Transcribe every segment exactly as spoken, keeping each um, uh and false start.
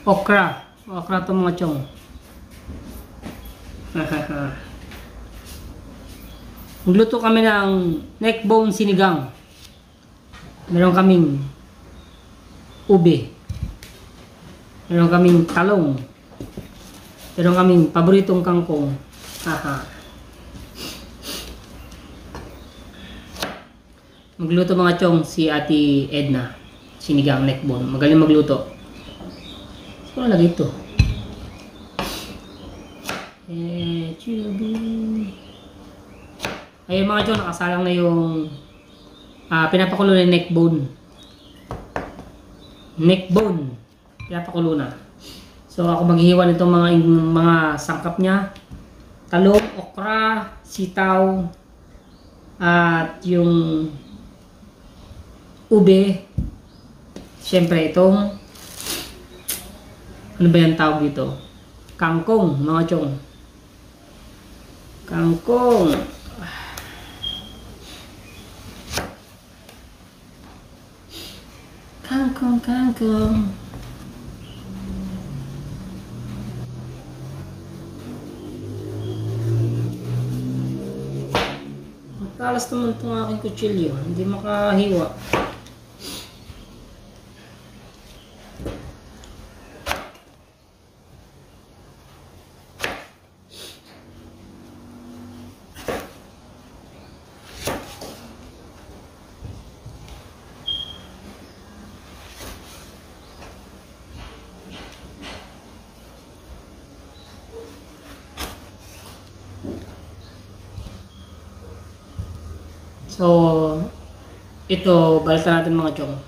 okra. Okra to mga chong. Magluto kami ng neck bone sinigang. Meron kaming ube. Meron kaming talong. Meron kaming paboritong kangkong. Haha. Magluto mga chong si Ate Edna. Sinigang neck bone. Magaling magluto. Saan lagay ito? Eh, chubi. Ayun mga chong, nakasalang na yung uh, pinapakulo na neck bone. Neck bone. Pinapakulo na. So ako maghihiwa nitong mga mga sangkap niya. Talong, okra, sitaw, at yung ube. Siyempre itong ano ba yung tawag dito? Kangkong, mga chong. Kangkong. Kangkong, kangkong. Matalas naman itong aking kutsilyo. Hindi makahiwa. So, ito, balikan natin mga chong.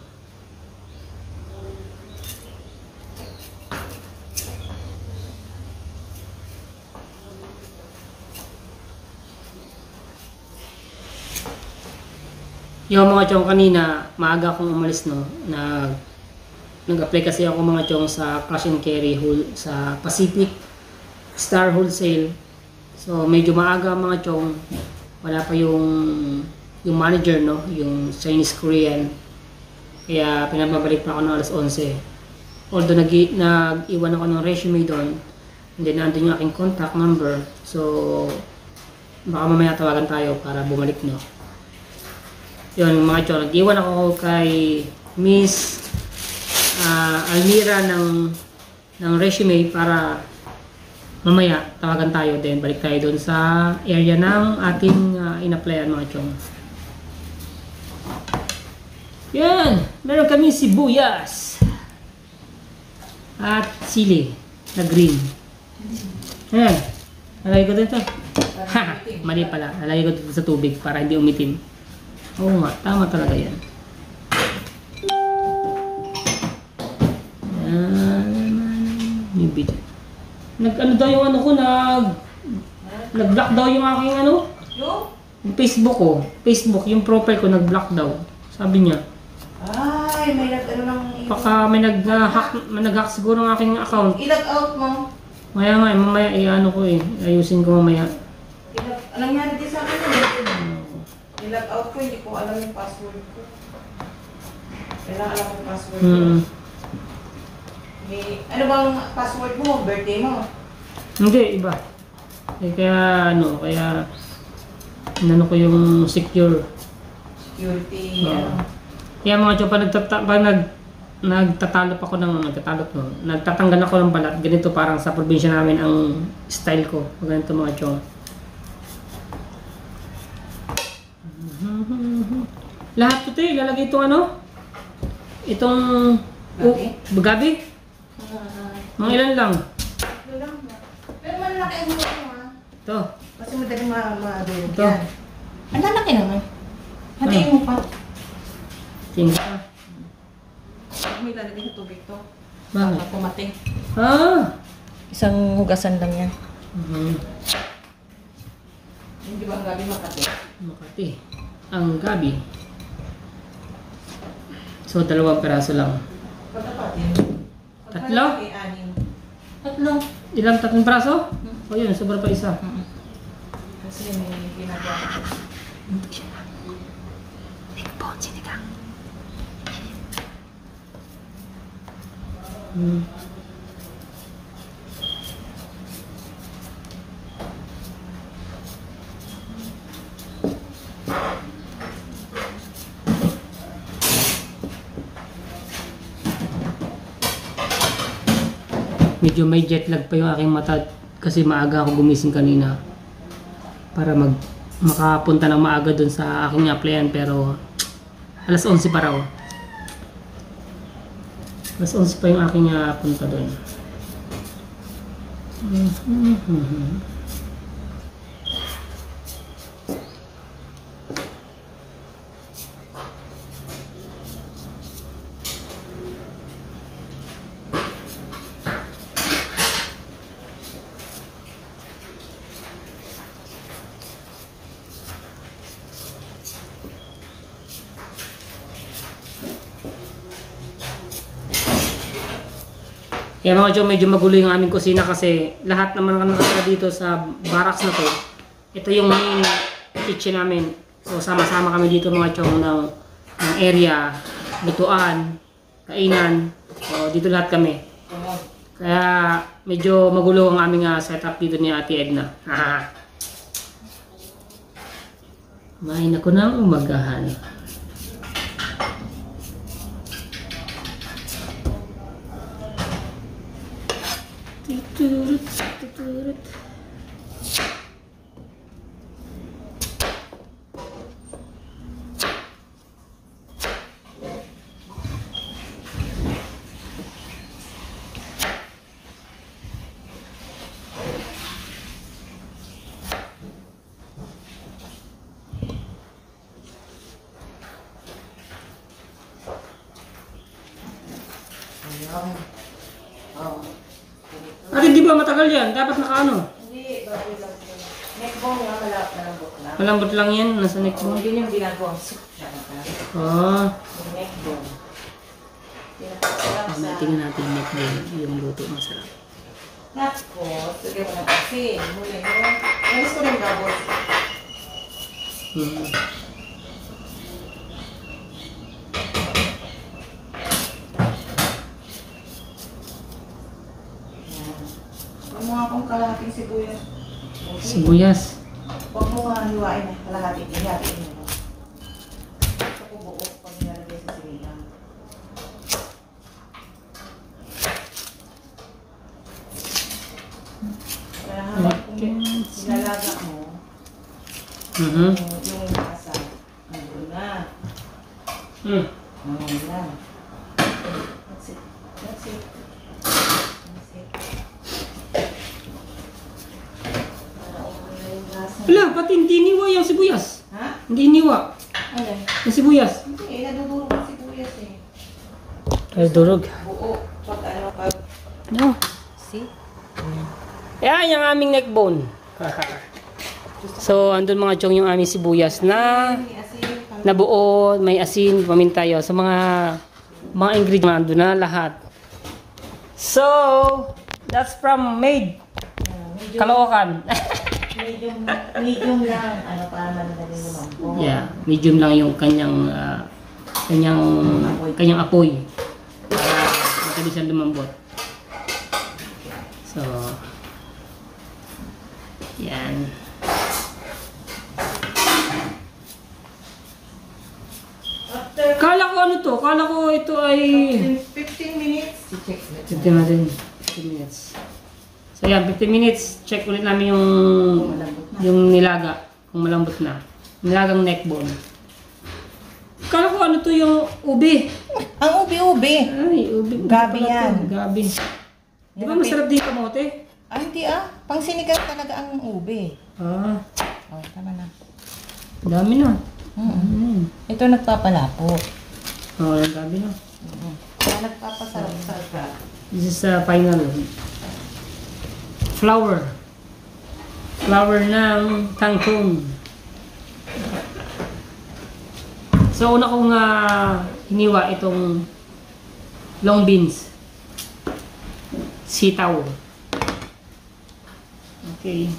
Yung mga chong kanina, maaga akong umalis, no? Nag, nag-apply kasi ako mga chong sa cash and carry whole, sa Pacific Star Wholesale. So, medyo maaga mga chong. Wala pa yung yung manager, no, yung Chinese Korean, kaya pinababalik pa ako ng alas onse. Although nag nag-iwan ako ng resume doon, and then nandun yung aking contact number, so baka mamaya tawagan tayo para bumalik, no. Yun mga chong, nag-iwan ako kay Miss uh, Almira ng ng resume para mamaya tawagan tayo, then balik tayo doon sa area ng ating uh, in-applyan mga chong. Yan, meron kami sibuyas at sili na green. Ayan, nalagay ko dito. Ha, mali pala, nalagay ko dito sa tubig para hindi umitim. Oo nga, tama talaga yan. Yan, yung video. Nag ano daw yung ano ko, nag nag-block daw yung aking ano? Yung Facebook ko. Facebook, yung profile ko nag-block daw. Sabi niya. Ay, may nag ano lang. Baka may nag-hack, may nag-hack siguro ng aking account. I-log out mo. Maya nga, mamaya i-ano ko eh. Ayusin ko mamaya. I-log, anong nangyari din sa akin? I-log out ko, hindi ko alam yung password ko. Kailangan alam yung password ko. Hmm. May, ano bang password mo? Birthday mo? Hindi, iba. Eh, kaya ano, kaya inano ko yung secure. Security, Oo. ano. Kaya mga chong, pag, nagtata pag nag nagtatalop ako ng nagtatalop no, nagtatanggal ako ng balat, ganito parang sa probinsya namin ang style ko. Ganito mga chong. Lahat ito eh, lalagay itong ano? Itong Gabi? Uh, gabi? Mga ilan lang? Ito lang ba? Pero malaki ang mukha mo ha. Ito. Kasi madaling ma-durog Ito. yan. Ang lalaki naman. Hatiin mo pa. Tingin ka. May lalagay sa tubig to. Bakit? Para pumating. Ah! Isang hugasan lang yan. Uh-huh. Hindi ba ang gabi Makati? Makati. Ang gabi. So, dalawang peraso lang. Pagkapat yun. Tatlo? Anim. Tatlo. Ilang tatlong peraso? Hmm. O yun, sobra pa isa. Hmm. Kasi may ginagawa. Hindi siya lang. Tikpon, sinigang. Hmm. Medyo may jet lag pa yung aking mata kasi maaga ako gumising kanina para mag makapunta ng maaga dun sa aking applyan, pero alas onse pa raw. Alas onse pa yung aking uh, punta dun. Mm-hmm. Kaya mga chong, medyo magulo yung aming kusina kasi lahat naman ang nakatira dito sa barracks na to. Ito yung main kitchen namin. So sama-sama kami dito mga chong ng, ng area, lutuan, kainan. So dito lahat kami. Kaya medyo magulo ang aming uh, setup dito ni Ate Edna. Main ako ng umagahan. Tuturut, tuturut. Oh. Ate, di ba matagal yan? Dapat nakaano? Hindi, bago lang yun. Neckbone nga, malap na lambot lang. Malambot lang yan, nasa neck mo. Yun yung ginagawang soup siya. Ah. Yung neckbone. Pinakasarap sa... Mamaya tingnan natin yung neck mo, yung luto masarap. Tapos, lagyan mo ng asin. Muli mo. Nais ko rin gabot. Hmm. Huwag mo nga akong kalahating sibuyas. Okay. Sibuyas. Huwag mo nga hiwain na kalahating. Hihatiin mo. Ito ko buo pag nilagay sa sinigang. Kaya habang kung nilalaga mo, Mhm. yung, yung lasa, nandun na. Hmm. Nandun na. That's it. That's it. That's it. Para okay yung lasa. Wala, pati hindi niwa yung sibuyas. Ha? Hindi niwa. Ano? Yung sibuyas. Hindi eh, nadudurog ang sibuyas eh. Ay, durog. Buo. Pag ano, pag... No. See? Yan, yung aming neck bone. So, andun mga chong yung aming sibuyas na nabuo, may asin, paminta yun. Sa mga mga ingredients, andun na lahat. So, that's from Maid. Caloocan. Medium, medium lang. Ano, para manadaling lumampo. Yeah, medium lang yung kanyang uh, kanyang kanyang apoy. Para mabilis siyang lumambot. So, yan. After Kala ko ano to? Kala ko ito ay... fifteen minutes, i-check na. Tignan natin. fifteen minutes. So yan, fifteen minutes. Check ulit namin yung yung nilaga. Kung malambot na. Nilagang neck bone. Kala ko ano to yung ubi. Ang ubi-ubi. Ay, ubi. Gabi Pala to, yan. Gabi. Di ba masarap din yung kamote? Ah, hindi ah. Pang sinigang talaga ang ubi. Ah, Oh, tama na. dami na. Mm-mm. Mm. Ito nagpapalapo. Oh, dami na. Mm-hmm. Kaya nagpapasarap-sarap. This is the final flour. Flour ng kangkong. So, una kong uh, hiniwa itong long beans. Sitaw. Okay.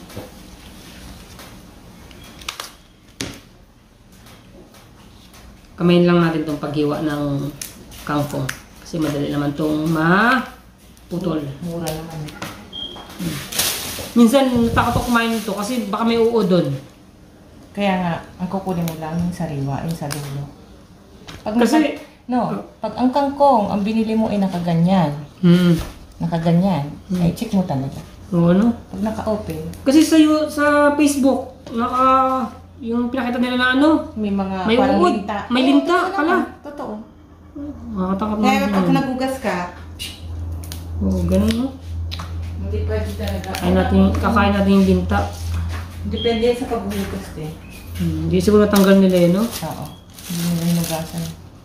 Kamayin lang natin itong paghiwa ng kangkong. Kasi madali naman itong maputol. Mura naman. Hmm. Minsan, natakot ako kumain nito kasi baka may uod doon. Kaya nga, ang kukunin mo lang yung sariwa, yung sa dulo. Pag Kasi- naka- no, pag ang kangkong, ang binili mo ay nakaganyan. Hmm. Nakaganyan. Hmm. Ay, check mo talaga. Oo, ano? Pag naka-open, Kasi sa, yu- sa Facebook, naka, yung pinakita nila na ano, may mga May parang uod. linta. May Oo, linta totoo pala. naman. Totoo. makakatakot na Kaya pag yun. nagugas ka, Oo, ganun, no? hindi pwede talaga. Kakain natin, kakain natin yung binta. Depende yan sa paghuhugas eh. Hmm, hindi siguro natanggal nila yun, no? Oo. Hindi mo hinugasan.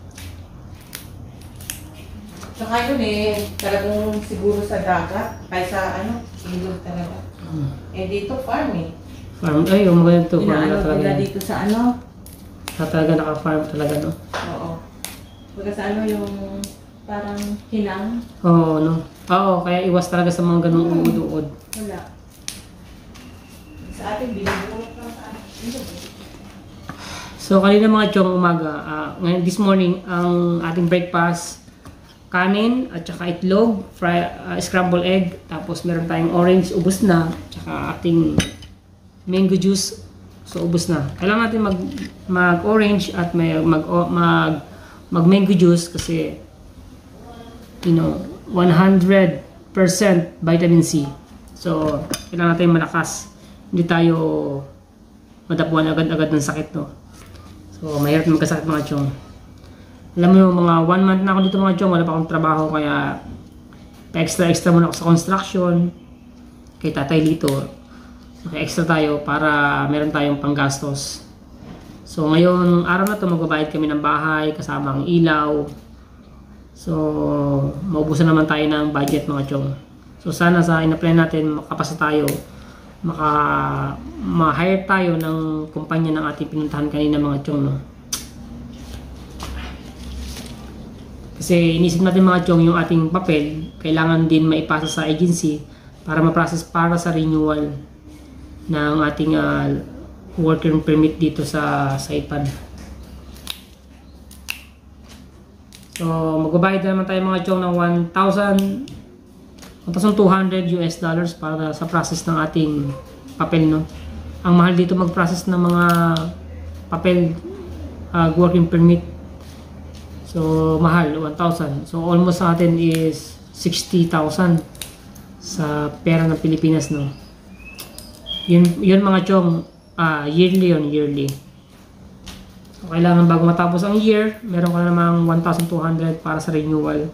Saka yun eh, talagang siguro sa dagat, kaysa ano, ilog talaga. Hmm. Eh dito farm eh. Farm, ay, yung maganda to. Farm na Inaano talaga. nila yun. dito sa ano. Sa talaga naka-farm talaga, no? Oo. Baga sa ano yung parang hinang. Oo, no? Oo, kaya iwas talaga sa mga ganung uod-uod. Wala. Sa atin, binubulok lang sa atin. So, kanina mga chong umaga, ah, ngayon this morning, ang ating breakfast, kanin at saka itlog, fry, ah, scrambled egg, tapos meron tayong orange, ubos na, tsaka ating mango juice, so ubos na. Kailangan natin mag mag-orange at may mag mag mag mango juice kasi you know, one hundred percent vitamin C. So, kailangan natin malakas. Hindi tayo madapuan agad-agad ng sakit, no? So, mahirap magkasakit mga chong. Alam mo, mga one month na ako dito mga chong, wala pa akong trabaho, kaya pa-extra-extra muna ako sa construction, kay Tatay Lito. Naka-extra tayo para meron tayong panggastos. So, ngayon, araw na to magbabayad kami ng bahay, kasama ang ilaw. So, maubusan naman tayo ng budget mga chong. So, sana sa ina-plan natin, makapasa tayo, maka ma-hire tayo ng kumpanya ng ating pinuntahan kanina mga chong, no? Kasi inisip natin mga chong yung ating papel, kailangan din maipasa sa agency para ma-process para sa renewal ng ating uh, worker permit dito sa Saipan. So, magbabayad na naman tayo mga chong ng one thousand two hundred U S dollars para sa process ng ating papel, no? Ang mahal dito mag-process ng mga papel, uh, working permit. So, mahal, one thousand. So, almost sa atin is sixty thousand sa pera ng Pilipinas, no? Yun, yun mga chong, uh, yearly yun, yearly. So, kailangan bago matapos ang year, meron ka na namang one thousand two hundred para sa renewal.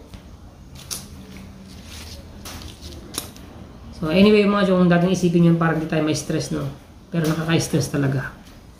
So anyway mga chong, dating isipin yun para hindi tayo may stress, no? Pero nakaka-stress talaga.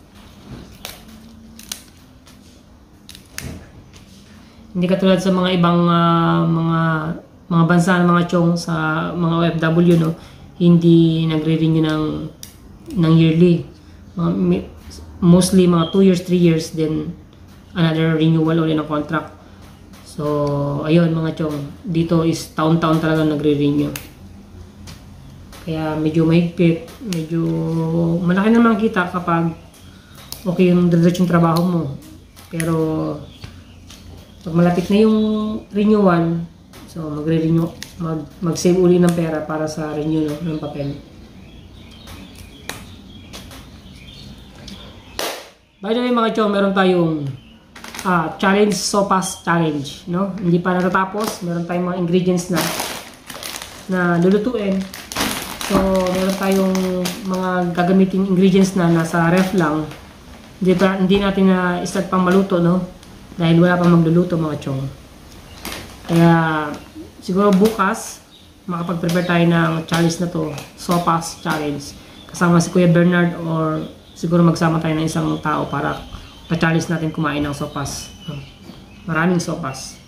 Hindi katulad sa mga ibang uh, mga mga bansa ng mga chong sa mga O F W, no? Hindi nagre-renew ng ng yearly. Mga, mostly mga two years, three years, then another renewal ulit ng contract. So ayun mga chong, dito is taon-taon talaga nagre-renew. Kaya medyo mahigpit, medyo malaki naman kita kapag okay yung diretso yung trabaho mo. Pero pag malapit na yung renewal, so magre-renew, mag, mag-save uli ng pera para sa renew ng papel. By the way mga chong, meron tayong ah, challenge, sopas challenge, no? Hindi pa natatapos, meron tayong mga ingredients na na lulutuin. So, meron tayong mga gagamiting ingredients na nasa ref lang. Hindi, pa, hindi natin na start pang maluto, no? Dahil wala pang magluluto mga chong. Kaya, siguro bukas, makapag-prepare tayo ng challenge na to, sopas challenge. Kasama si Kuya Bernard or siguro magsama tayo ng isang tao para pa-challenge natin kumain ng sopas. Maraming sopas.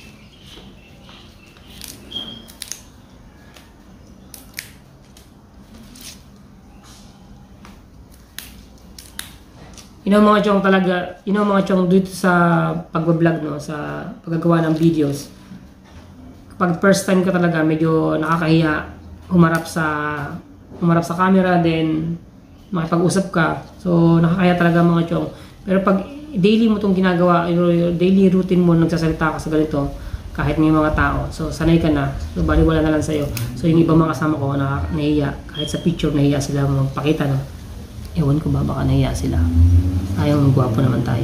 You know mga chong talaga, you know mga chong dito sa pag-vlog, no, sa paggagawa ng videos. Kapag first time ka talaga, medyo nakakahiya humarap sa humarap sa camera, then makipag-usap ka. So nakakahiya talaga mga chong. Pero pag daily mo tong ginagawa, yung daily routine mo, nagsasalita ka sa ganito, kahit may mga tao, so sanay ka na, so baliwala na lang sa'yo. So yung ibang mga kasama ko na nahiya, kahit sa picture nahiya sila magpakita, no. Ewan ko ba, baka nahiya sila. Ayong gwapo naman tayo.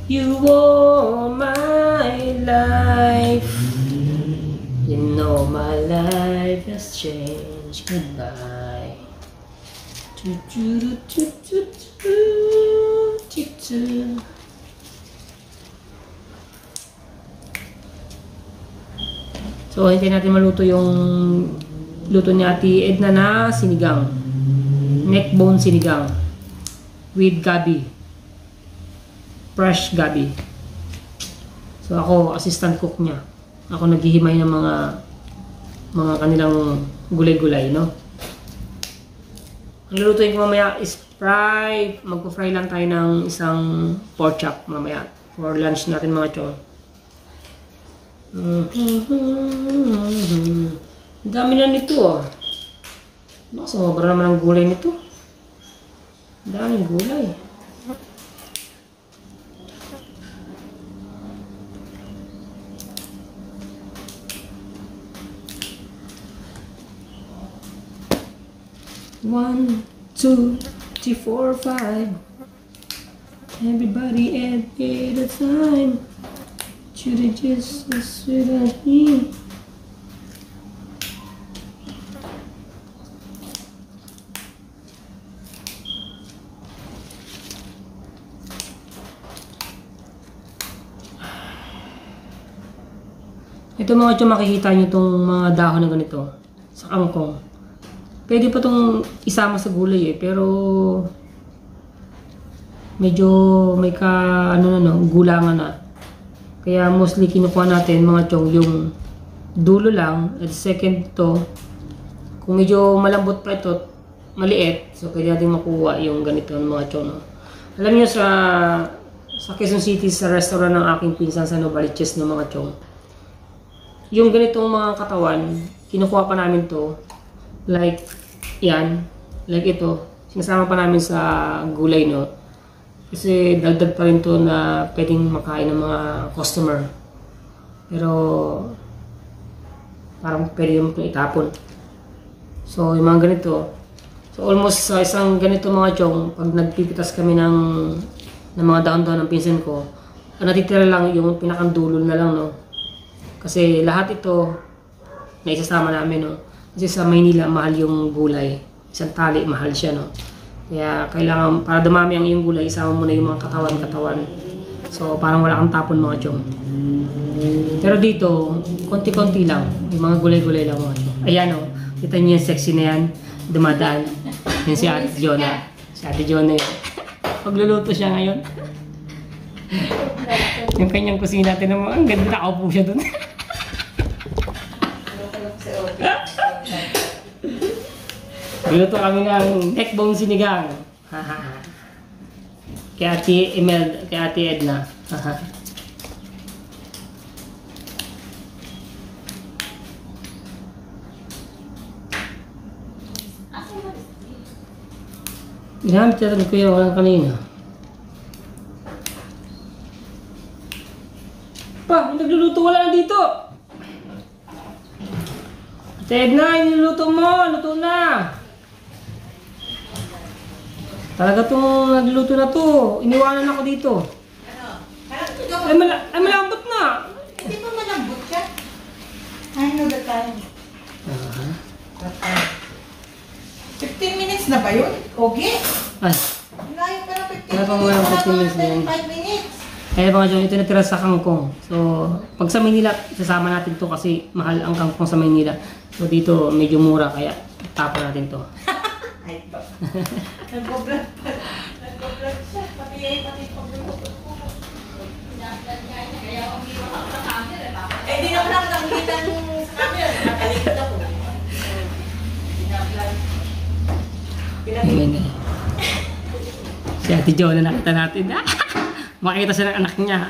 You are my life. You know my life has changed. Goodbye. So, hintayin natin maluto yung luto ni Ate Edna na sinigang. Neck bone sinigang. With gabi. Fresh gabi. So, ako, assistant cook niya. Ako naghihimay ng mga mga kanilang gulay-gulay, no? Ang lulutuin ko mamaya is fry. Magpo-fry lang tayo ng isang pork chop mamaya. For lunch natin mga chong. Mm-hmm. Ang dami na nito, oh. Sobra naman ang gulay nito. Ang daming gulay. One, two, three, four, five. Everybody at a time. Should it just should I be? Ito mga chong, makikita nyo itong mga dahon na ganito sa kangkong. Pwede pa itong isama sa gulay eh, pero medyo may ka, ano na no, gulangan na. Kaya mostly kinukuha natin mga chong yung dulo lang. At second to, kung medyo malambot pa ito, maliit, so pwede natin makuha yung ganito ng mga chong. No? Alam niyo sa sa Quezon City, sa restaurant ng aking pinsan sa Novaliches ng mga chong, yung ganitong mga katawan, kinukuha pa namin to, like yan, like ito, sinasama pa namin sa gulay, no? Kasi dagdag pa rin to na pwedeng makain ng mga customer. Pero parang pwede yung itapon. So yung mga ganito, so almost sa isang ganito mga chong, pag nagpipitas kami ng, ng mga daon-daon ng pinsan ko, ang natitira lang yung pinakandulo na lang, no? Kasi lahat ito na isasama namin, no? Kasi sa Maynila, mahal yung gulay. Isang tali, mahal siya, no? Kaya kailangan, para dumami ang iyong gulay, isama mo na yung mga katawan-katawan. So, parang wala kang tapon mga chong. Pero dito, konti-konti lang. Yung mga gulay-gulay lang mga chong. Ayan, no? Kita niyo yung sexy na yan. Dumadaan. Yan si Ate Jonah. Si Ate Jonah yun. Pagluluto siya ngayon. Yung kanyang kusina, natin naman, ang ganda, nakaupo siya dun. Biluto kami ng neck bone sinigang. Kay Ate Emel, kay Ate Edna. Ginamit natin ko yung walang kanina. Pa, yung nagluluto wala na dito. Ate Edna, yung niluto mo, luto na. Talaga itong nagluto na to. Iniwanan ako dito. Ano? Ay, mala ay malambot na. Hindi pa malambot siya. I know the time. Uh-huh. fifteen minutes na ba yun? Okay. Ay, Layo pa na fifteen Wala pang minutes. walang Wala fifteen pa minutes na yun. five minutes. kaya mga John, ito natira sa kangkong. So, pag sa Maynila, sasama natin to kasi mahal ang kangkong sa Maynila. So, dito medyo mura kaya tapon natin to. Ay, ito. Nag-vlog pa. Nag-vlog siya. Pati pati pag-vlog ko. Eh, di na ko lang nakikita nung sa camera. Nakalikot ako. Amen. Si Ate Jo na nakita natin. Makita siya ng anak niya.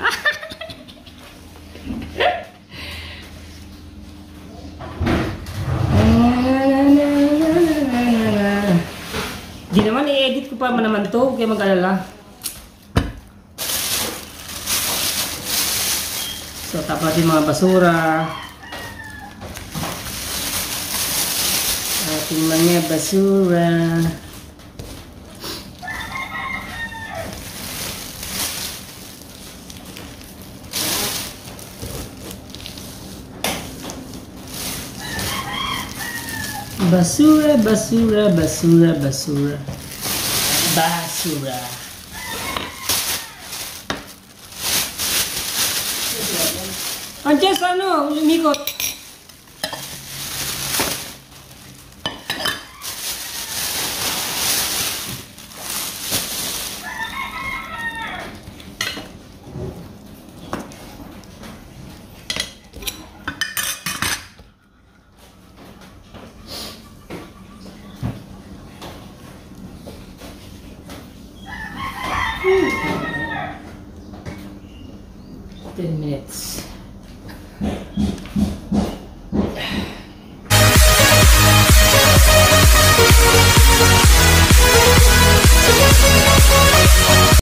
Di naman, i-edit ko pa naman to. Huwag kayo mag-alala. So, tapos yung mga basura. Ating mga basura. Basura, basura, basura, basura. Basura. Andiyan sa ano, umikot. ten minutes.